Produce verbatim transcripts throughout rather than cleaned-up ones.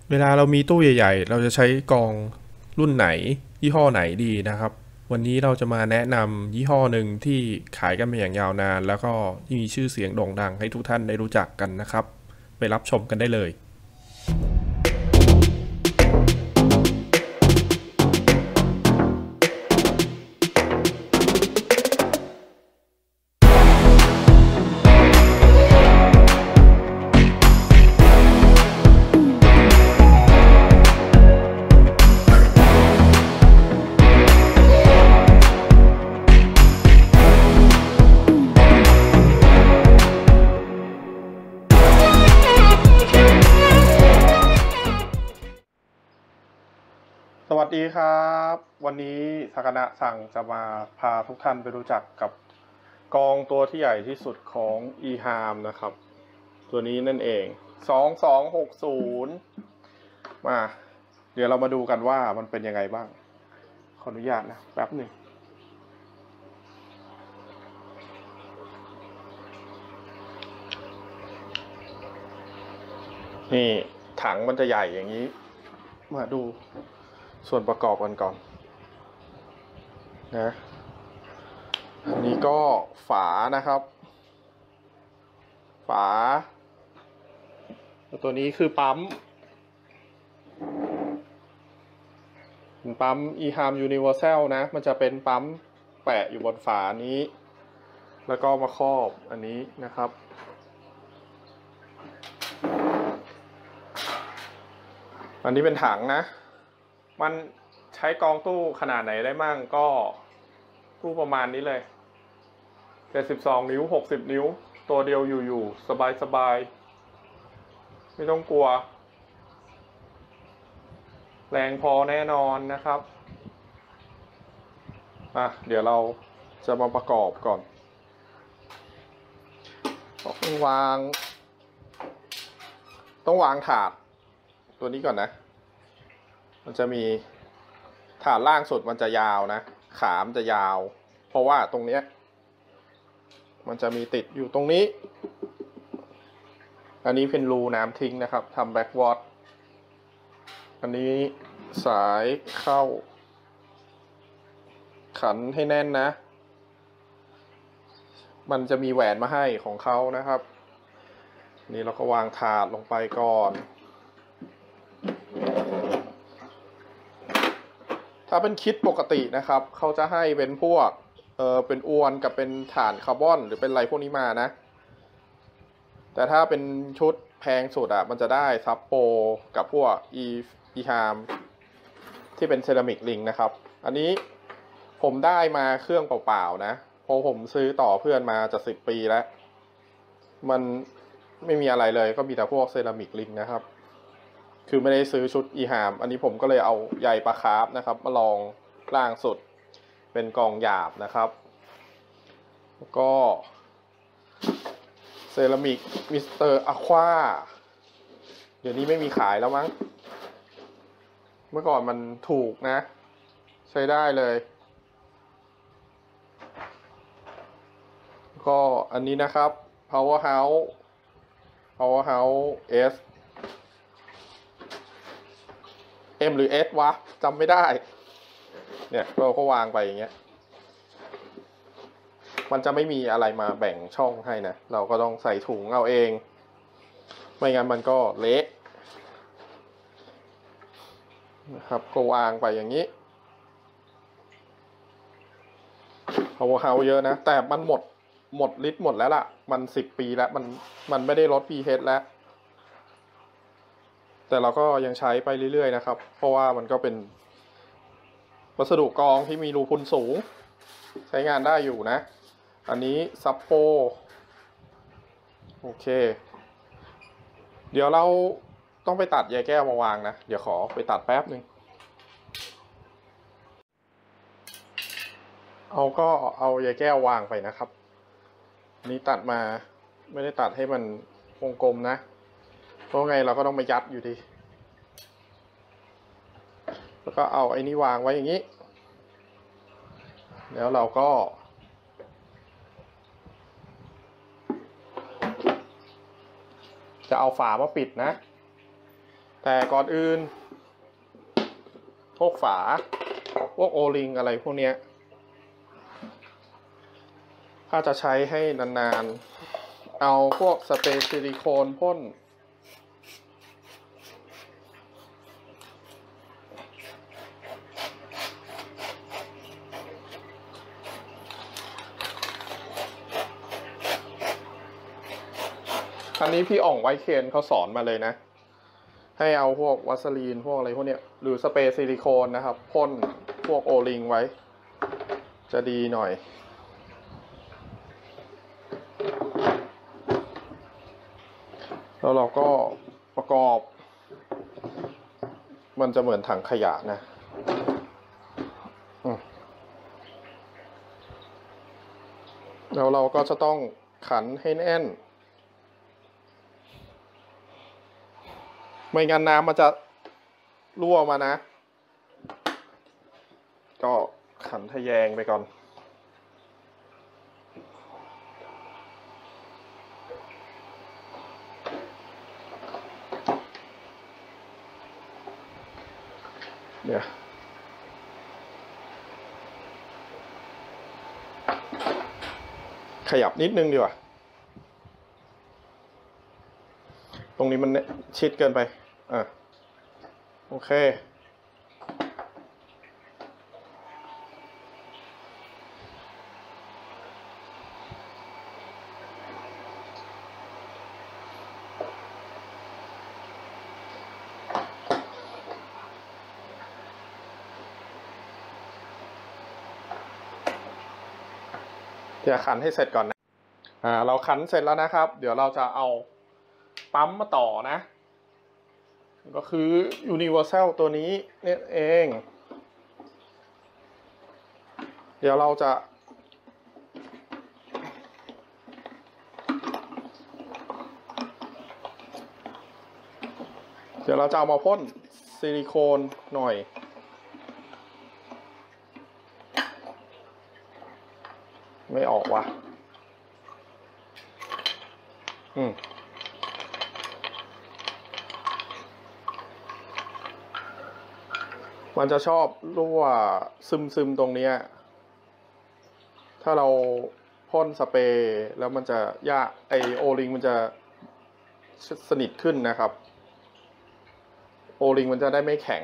เวลาเรามีตู้ใหญ่ๆเราจะใช้กรองรุ่นไหนยี่ห้อไหนดีนะครับวันนี้เราจะมาแนะนำยี่ห้อหนึ่งที่ขายกันมาอย่างยาวนานแล้วก็ที่มีชื่อเสียงโด่งดังให้ทุกท่านได้รู้จักกันนะครับไปรับชมกันได้เลยสวัสดีครับวันนี้ทากานะสั่งจะมาพาทุกท่านไปรู้จักกับกองตัวที่ใหญ่ที่สุดของ อี ฮาร์ม นะครับตัวนี้นั่นเองสองสองหกศูนย์มาเดี๋ยวเรามาดูกันว่ามันเป็นยังไงบ้างขออนุญาตนะแป๊บหนึ่งนี่ถังมันจะใหญ่อย่างนี้มาดูส่วนประกอบกันก่อนนะอันนี้ก็ฝานะครับฝาตัวนี้คือปั๊มปั๊ม อี ฮาร์ม Universal นะมันจะเป็นปั๊มแปะอยู่บนฝานี้แล้วก็มาครอบอันนี้นะครับอันนี้เป็นถังนะมันใช้กรองตู้ขนาดไหนได้มั่งก็ตู้ประมาณนี้เลยเจ็ดสิบสองนิ้วหกสิบนิ้วตัวเดียวอยู่ๆสบายๆไม่ต้องกลัวแรงพอแน่นอนนะครับอ่ะเดี๋ยวเราจะมาประกอบก่อนต้องวางต้องวางถาดตัวนี้ก่อนนะมันจะมีถาดล่างสุดมันจะยาวนะขามจะยาวเพราะว่าตรงเนี้ยมันจะมีติดอยู่ตรงนี้อันนี้เป็นรูน้ำทิ้งนะครับทำแบ็กวอตอันนี้สายเข้าขันให้แน่นนะมันจะมีแหวนมาให้ของเขานะครับนี่เราก็วางถาดลงไปก่อนถ้าเป็นคิดปกตินะครับเขาจะให้เป็นพวกเออเป็นอวนกับเป็นฐานคาร์บอนหรือเป็นอะไรพวกนี้มานะแต่ถ้าเป็นชุดแพงสุดอ่ะมันจะได้ซับโปกับพวก e อี ฮาร์ม ที่เป็นเซรามิกริงนะครับอันนี้ผมได้มาเครื่องเปล่าๆนะเพราะผมซื้อต่อเพื่อนมาจะสิบปีแล้วมันไม่มีอะไรเลยก็มีแต่พวกเซรามิกริงนะครับคือไม่ได้ซื้อชุด อี ฮาร์ม อันนี้ผมก็เลยเอาใยปลาคาร์ฟนะครับมาลองล่างสุดเป็นกองหยาบนะครับแล้วก็เซรามิกมิสเตอร์อะควาเดี๋ยวนี้ไม่มีขายแล้วมั้งเมื่อก่อนมันถูกนะใช้ได้เลยก็อันนี้นะครับ Powerhouse Powerhouse S M หรือ S วะจำไม่ได้เนี่ยเราก็วางไปอย่างเงี้ยมันจะไม่มีอะไรมาแบ่งช่องให้นะเราก็ต้องใส่ถุงเอาเองไม่งั้นมันก็เละนะครับก็วางไปอย่างนี้ Powerhouse เยอะนะแต่มันหมดหมดลิตรหมดแล้วล่ะมันสิบปีแล้วมันมันไม่ได้ลด pH แล้วแต่เราก็ยังใช้ไปเรื่อยๆนะครับเพราะว่ามันก็เป็นวัสดุกรองที่มีรูพุนสูงใช้งานได้อยู่นะอันนี้ซับโปโอเคเดี๋ยวเราต้องไปตัดใยแก้วมาวางนะเดี๋ยวขอไปตัดแป๊บหนึ่งเอาก็เอาใยแก้ววางไปนะครับนี้ตัดมาไม่ได้ตัดให้มันวงกลมนะเพราะไงเราก็ต้องมายัดอยู่ดีแล้วก็เอาไอ้นี่วางไว้อย่างนี้แล้วเราก็จะเอาฝามาปิดนะแต่ก่อนอื่นพวกฝาพวกโอลิงอะไรพวกเนี้ยถ้าจะใช้ให้นานๆเอาพวกสเปรย์ซิลิโคนพ่นอันนี้พี่อ่องไวเคนเขาสอนมาเลยนะให้เอาพวกวัสลีนพวกอะไรพวกเนี้ยหรือสเปรย์ซิลิโคนนะครับพ่นพวกโอลิงไว้จะดีหน่อยแล้วเราก็ประกอบมันจะเหมือนถังขยะนะแล้วเราก็จะต้องขันให้แน่นไม่งั้นน้ำมันจะรั่วมานะก็ขันทะแยงไปก่อนเดี๋ยวขยับนิดนึงดีกว่าตรงนี้มันชิดเกินไปอ่ะโอเคเดี๋ยวขันให้เสร็จก่อนนะอ่าเราขันเสร็จแล้วนะครับเดี๋ยวเราจะเอาปั๊มมาต่อนะก็คือ Universal ตัวนี้นี่เองเดี๋ยวเราจะเดี๋ยวเราจะเอามาพ่นซิลิโคนหน่อยไม่ออกว่ะอืมมันจะชอบรั่วซึมซึมตรงนี้ถ้าเราพ่นสเปรย์แล้วมันจะยากไอโอลิงมันจะสนิทขึ้นนะครับโอลิงมันจะได้ไม่แข็ง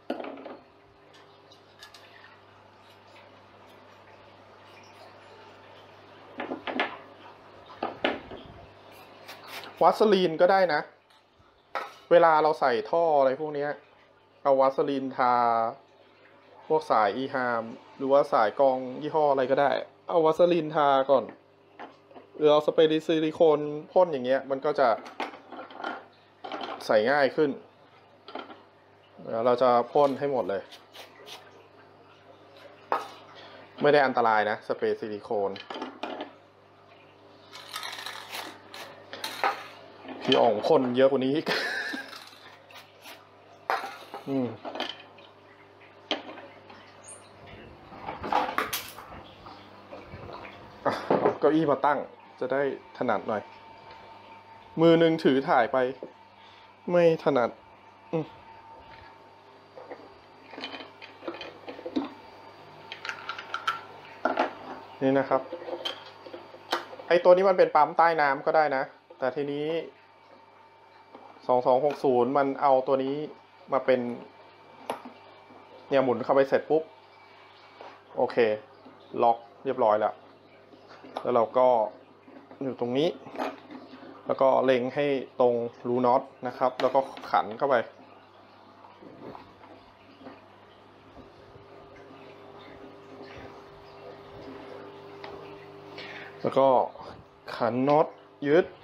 วัสลีนก็ได้นะเวลาเราใส่ท่ออะไรพวกนี้เอาวัสลีนทาพวกสายอีฮามหรือว่าสายกรองยี่ห้ออะไรก็ได้เอาวัสลีนทาก่อนหรือเอาสเปรย์ซิลิโคนพ่นอย่างเงี้ยมันก็จะใส่ง่ายขึ้นเดี๋ยวเราจะพ่นให้หมดเลยไม่ได้อันตรายนะสเปรย์ซิลิโคนพี่อ่องพ่นเยอะกว่านี้อีกอืมเอาเก้าอี้มาตั้งจะได้ถนัดหน่อยมือหนึ่งถือถ่ายไปไม่ถนัดอืมนี่นะครับไอตัวนี้มันเป็นปั๊มใต้น้ำก็ได้นะแต่ทีนี้สองสองหกศูนย์มันเอาตัวนี้มาเป็นเนี่ยหมุนเข้าไปเสร็จปุ๊บโอเคล็อกเรียบร้อยแล้วแล้วเราก็อยู่ตรงนี้แล้วก็เล็งให้ตรงรูน็อตนะครับแล้วก็ขันเข้าไปแล้วก็ขันน็อตยึด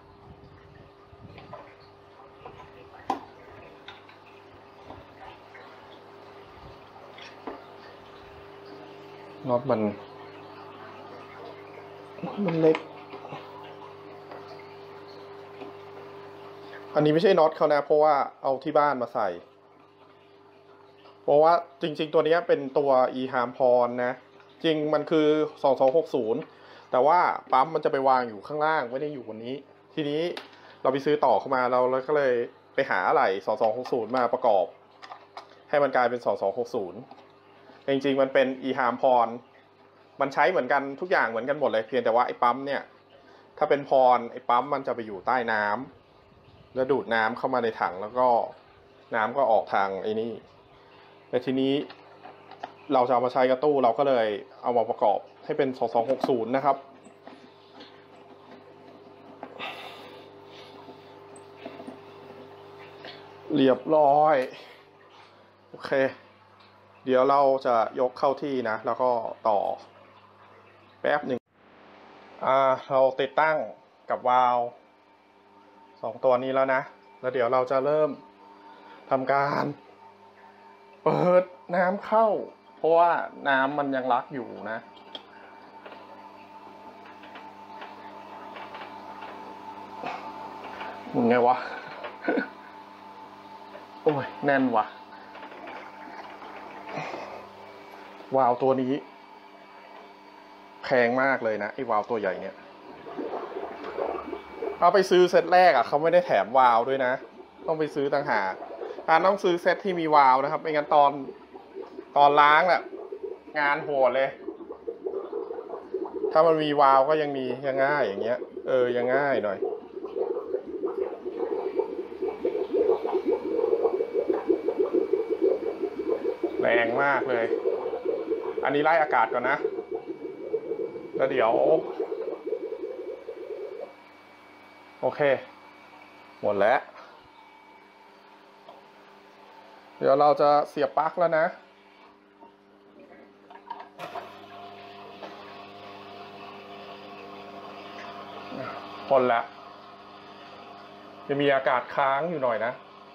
น็อตมันมันเล็กอันนี้ไม่ใช่น็อตเขานะเพราะว่าเอาที่บ้านมาใส่เพราะว่าจริงๆตัวนี้เป็นตัว อี ฮาร์ม พรนะจริงมันคือสองสองหกศูนย์แต่ว่าปั๊มมันจะไปวางอยู่ข้างล่างไม่ได้อยู่บนนี้ทีนี้เราไปซื้อต่อเข้ามาเราแล้วก็เลยไปหาอะไรสองสองหกศูนย์มาประกอบให้มันกลายเป็นสองสองหกศูนย์จริงๆมันเป็น อี ฮาร์ม พรมันใช้เหมือนกันทุกอย่างเหมือนกันหมดเลยเพียงแต่ว่าไอ้ปั๊มเนี่ยถ้าเป็นพรไอ้ปั๊มมันจะไปอยู่ใต้น้ำแล้วดูดน้ำเข้ามาในถังแล้วก็น้ำก็ออกทางไอ้นี่แต่ทีนี้เราจะเอามาใช้กับตู้เราก็เลยเอามาประกอบให้เป็นสองสองหกศูนย์นะครับเรียบร้อยโอเคเดี๋ยวเราจะยกเข้าที่นะแล้วก็ต่อแป๊บหนึ่งอ่าเราติดตั้งกับวาล์วสองตัวนี้แล้วนะแล้วเดี๋ยวเราจะเริ่มทำการเปิดน้ำเข้าเพราะว่าน้ำมันยังรักอยู่นะมึงไงวะ โอ้ยแน่นวะวาล์วตัวนี้แพงมากเลยนะไอ้วาล์วตัวใหญ่เนี่ยเอาไปซื้อเซตแรกอ่ะเขาไม่ได้แถมวาล์วด้วยนะต้องไปซื้อต่างหากอ่าต้องซื้อเซตที่มีวาล์วนะครับไม่งั้นตอนตอนล้างน่ะงานโหดเลยถ้ามันมีวาล์วก็ยังมียังง่ายอย่างเงี้ยเออยังง่ายหน่อยแรงมากเลยอันนี้ไล่อากาศก่อนนะแล้วเดี๋ยวโอเคหมดแล้วเดี๋ยวเราจะเสียบปลั๊กแล้วนะทนแล้วจะมีอากาศค้างอยู่หน่อยนะ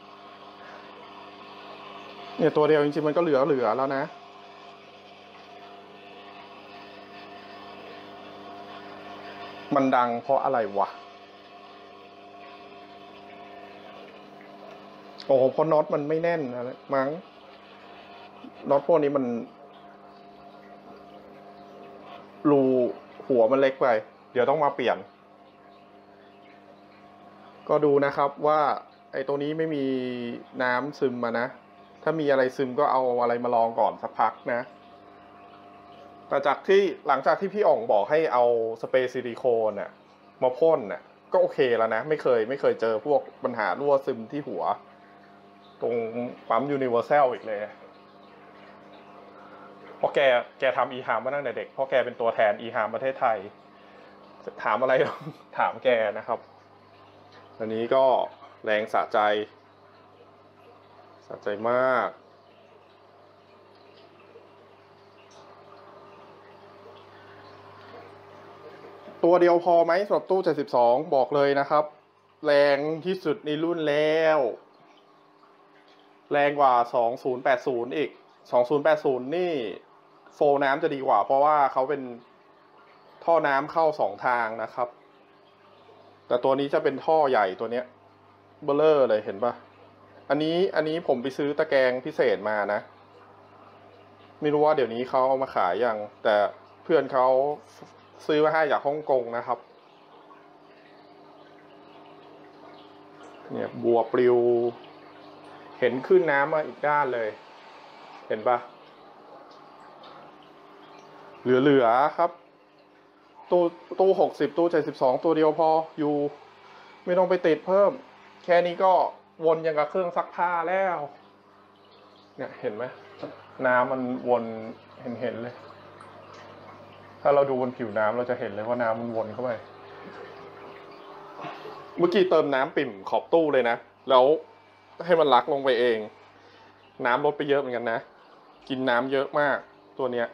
เนี่ยตัวเดียวจริงๆมันก็เหลือเหลือแล้วนะมันดังเพราะอะไรวะโอ้โหเพราะน็อตมันไม่แน่นนะมั้งน็อตพวกนี้มันรูหัวมันเล็กไปเดี๋ยวต้องมาเปลี่ยนก็ดูนะครับว่าไอ้ตัวนี้ไม่มีน้ำซึมมานะถ้ามีอะไรซึมก็เอาอะไรมาลองก่อนสักพักนะแต่จากที่หลังจากที่พี่อ่องบอกให้เอาสเปรย์ซิลิโคนน่ะมาพ่นน่ะก็โอเคแล้วนะไม่เคยไม่เคยเจอพวกปัญหารั่วซึมที่หัวตรงปั๊มยูนิเวอร์แซลอีกเลยเพราะแกแกทำอีฮาร์มมาตั้งแต่เด็กเพราะแกเป็นตัวแทนอีฮาร์มประเทศไทยถามอะไรถามแกนะครับอันนี้ก็แรงสะใจสะใจมากตัวเดียวพอไหมสำหรับตู้เจ็ดสิบสองบอกเลยนะครับแรงที่สุดในรุ่นแล้วแรงกว่าสองพันแปดสิบอีกสองพันแปดสิบนี่โฟลว์น้ำจะดีกว่าเพราะว่าเขาเป็นท่อน้ำเข้าสองทางนะครับแต่ตัวนี้จะเป็นท่อใหญ่ตัวเนี้ยเบลเลอร์เลยเห็นปะอันนี้อันนี้ผมไปซื้อตะแกรงพิเศษมานะไม่รู้ว่าเดี๋ยวนี้เขาเอามาขายยังแต่เพื่อนเขาซื้อมาให้จากฮ่องกงนะครับเนี่ยบัวปลิวเห็นขึ้นน้ำมาอีกด้านเลยเห็นปะเหลือๆครับตู้ตู้หกสิบตู้เจ็ดสิบสองตัวเดียวพออยู่ไม่ต้องไปติดเพิ่มแค่นี้ก็วนอย่างกับเครื่องซักผ้าแล้วเนี่ยเห็นไหมน้ำมันวนเห็นเห็นเลยถ้าเราดูบนผิวน้ำเราจะเห็นเลยว่าน้ำมันวนเข้าไปเมื่อกี้เติมน้ำปิ่มขอบตู้เลยนะแล้วให้มันลักลงไปเองน้ำลดไปเยอะเหมือนกันนะกินน้ำเยอะมากตัวเนี้ย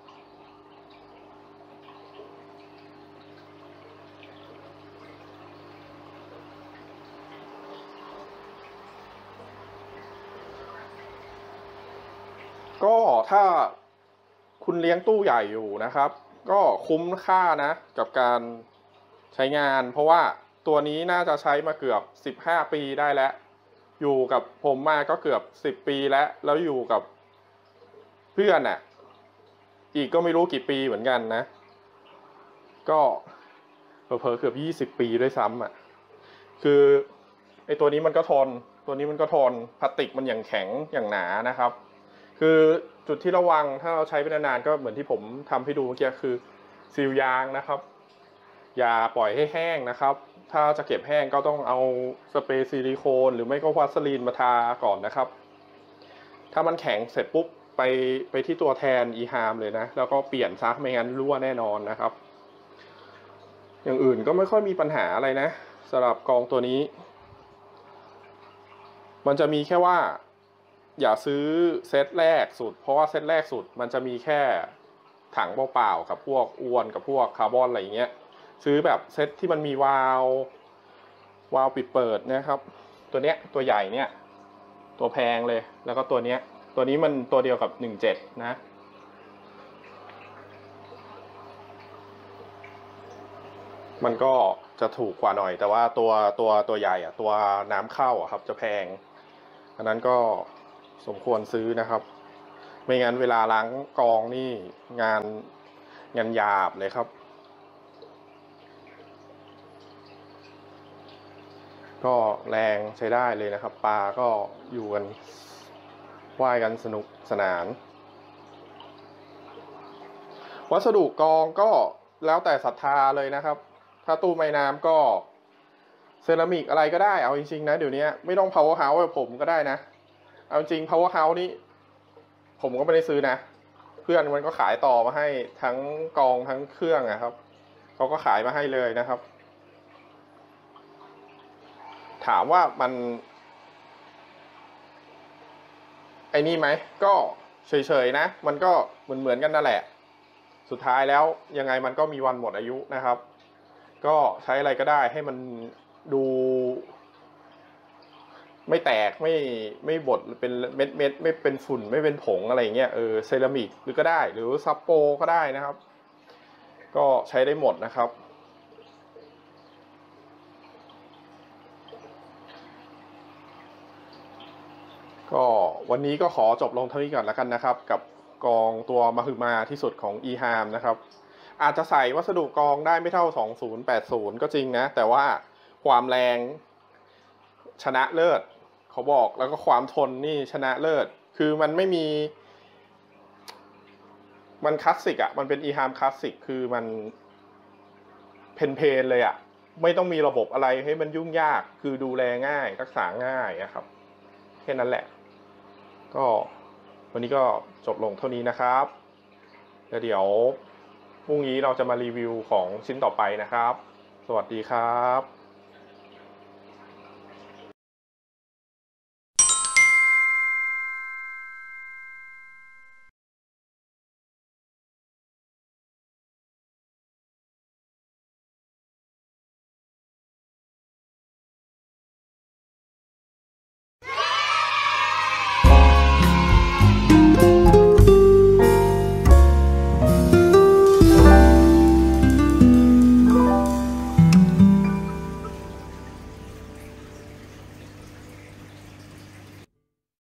ก็ถ้าคุณเลี้ยงตู้ใหญ่อยู่นะครับก็คุ้มค่านะกับการใช้งานเพราะว่าตัวนี้น่าจะใช้มาเกือบสิบห้าปีได้แล้วอยู่กับผมมาก็เกือบสิบปีแล้วแล้วอยู่กับเพื่อนน่ะอีกก็ไม่รู้กี่ปีเหมือนกันนะก็เผลอๆเกือบยี่สิบปีด้วยซ้ำอ่ะคือไอตัวนี้มันก็ทนตัวนี้มันก็ทนพลาสติกมันอย่างแข็งอย่างหนานะครับคือจุดที่ระวังถ้าเราใช้ไปนานๆก็เหมือนที่ผมทำให้ดูเมื่อกี้คือซีลยางนะครับอย่าปล่อยให้แห้งนะครับถ้าจะเก็บแห้งก็ต้องเอาสเปรย์ซิลิโคนหรือไม่ก็วาสลีนมาทาก่อนนะครับถ้ามันแข็งเสร็จปุ๊บไปไปที่ตัวแทน อี ฮาร์ม เลยนะแล้วก็เปลี่ยนซักไม่งั้นรั่วแน่นอนนะครับอย่างอื่นก็ไม่ค่อยมีปัญหาอะไรนะสำหรับกองตัวนี้มันจะมีแค่ว่าอย่าซื้อเซตแรกสุดเพราะว่าเซตแรกสุดมันจะมีแค่ถังเปล่าๆกับพวกอวนกับพวกคาร์บอนอะไรอย่างเงี้ยซื้อแบบเซตที่มันมีวาล์ววาล์วปิดเปิดนะครับตัวเนี้ยตัวใหญ่เนี้ยตัวแพงเลยแล้วก็ตัวเนี้ยตัวนี้มันตัวเดียวกับหนึ่งเจ็ดนะมันก็จะถูกกว่าหน่อยแต่ว่าตัวตัวตัวใหญ่อะตัวน้ำเข้าอะครับจะแพงอันนั้นก็สมควรซื้อนะครับไม่งั้นเวลาล้างกองนี่งานงานหยาบเลยครับก็แรงใช้ได้เลยนะครับปลาก็อยู่กันว่ายกันสนุกสนานวัสดุกองก็แล้วแต่ศรัทธาเลยนะครับถ้าตู้ไม้น้ำก็เซรามิกอะไรก็ได้เอาจริงๆนะเดี๋ยวนี้ไม่ต้อง power house แบบผมก็ได้นะเอาจริง power house นี่ผมก็ไม่ได้ซื้อนะเพื่อนมันก็ขายต่อมาให้ทั้งกองทั้งเครื่องอะครับเขาก็ขายมาให้เลยนะครับถามว่ามันไอ้นี่ไหมก็เฉยๆนะมันก็เหมือนเหมือนกันนั่นแหละสุดท้ายแล้วยังไงมันก็มีวันหมดอายุนะครับก็ใช้อะไรก็ได้ให้มันดูไม่แตกไม่ไม่บดเป็นเม็ดเม็ดไม่เป็นฝุ่นไม่เป็นผงอะไรเงี้ยเออเซรามิกหรือก็ได้หรือซับโปก็ได้นะครับก็ใช้ได้หมดนะครับก็วันนี้ก็ขอจบลงเท่านี้ก่อนแล้วกันนะครับกับกองตัวมหึมาที่สุดของ อี ฮาร์ม นะครับอาจจะใส่วัสดุกองได้ไม่เท่าสองพันแปดสิบก็จริงนะแต่ว่าความแรงชนะเลิศเขาบอกแล้วก็ความทนนี่ชนะเลิศคือมันไม่มีมันคลาสสิกอ่ะมันเป็น อี ฮาร์ม คลาสสิกคือมันเพนเพนเลยอ่ะไม่ต้องมีระบบอะไรให้มันยุ่งยากคือดูแลง่ายรักษาง่ายนะครับแค่นั้นแหละก็วันนี้ก็จบลงเท่านี้นะครับแล้วเดี๋ยวพรุ่งนี้เราจะมารีวิวของชิ้นต่อไปนะครับสวัสดีครับ